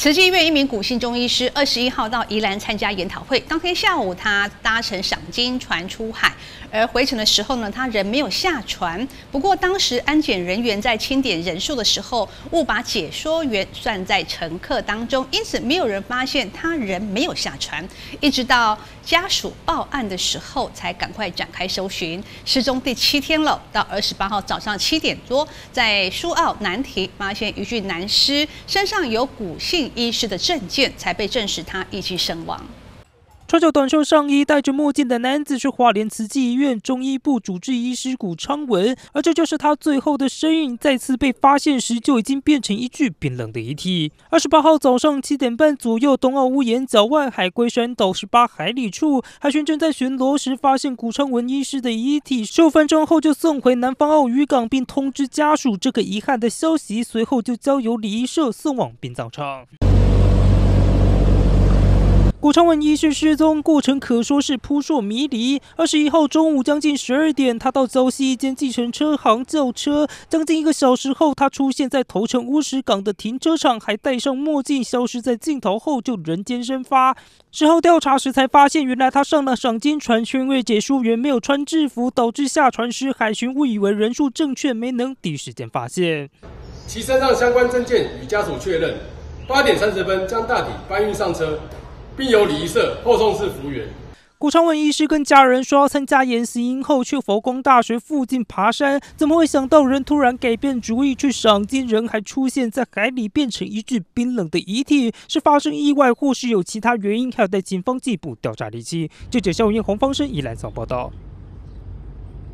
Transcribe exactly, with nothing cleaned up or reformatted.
慈济医院一名古姓中医师，二十一号到宜兰参加研讨会。当天下午，他搭乘赏金船出海，而回程的时候呢，他人没有下船。不过，当时安检人员在清点人数的时候，误把解说员算在乘客当中，因此没有人发现他人没有下船。一直到家属报案的时候，才赶快展开搜寻。失踪第七天了，到二十八号早上七点多，在苏澳南堤发现一具男尸，身上有古姓医师的证件，才被证实他已经身亡。 穿着短袖上衣、戴着墨镜的男子是花莲慈济医院中医部主治医师古昌文，而这就是他最后的身影。再次被发现时，就已经变成一具冰冷的遗体。二十八号早上七点半左右，东澳屋檐角外海龟山岛十八海里处，海巡正在巡逻时发现古昌文医师的遗体，十五分钟后就送回南方澳渔港，并通知家属这个遗憾的消息。随后就交由礼仪社送往殡葬场。古昌文医师失踪过程可说是扑朔迷离。二十一号中午将近十二点，他到礁溪一间计程车行叫车，将近一个小时后，他出现在头城乌石港的停车场，还戴上墨镜，消失在镜头后就人间蒸发。事后调查时才发现，原来他上了赏金船，却因为解说员没有穿制服，导致下船时海巡误以为人数正确，没能第一时间发现。 其身上相关证件与家属确认，八点三十分将大体搬运上车，并由礼仪社后送至服务员。 古昌文医师跟家人说要参加研习营后去佛光大学附近爬山，怎么会想到人突然改变主意去赏金，人还出现在海里，变成一具冰冷的遗体？是发生意外，或是有其他原因？还有待警方进一步调查厘清。记者肖燕红方生宜兰早报道。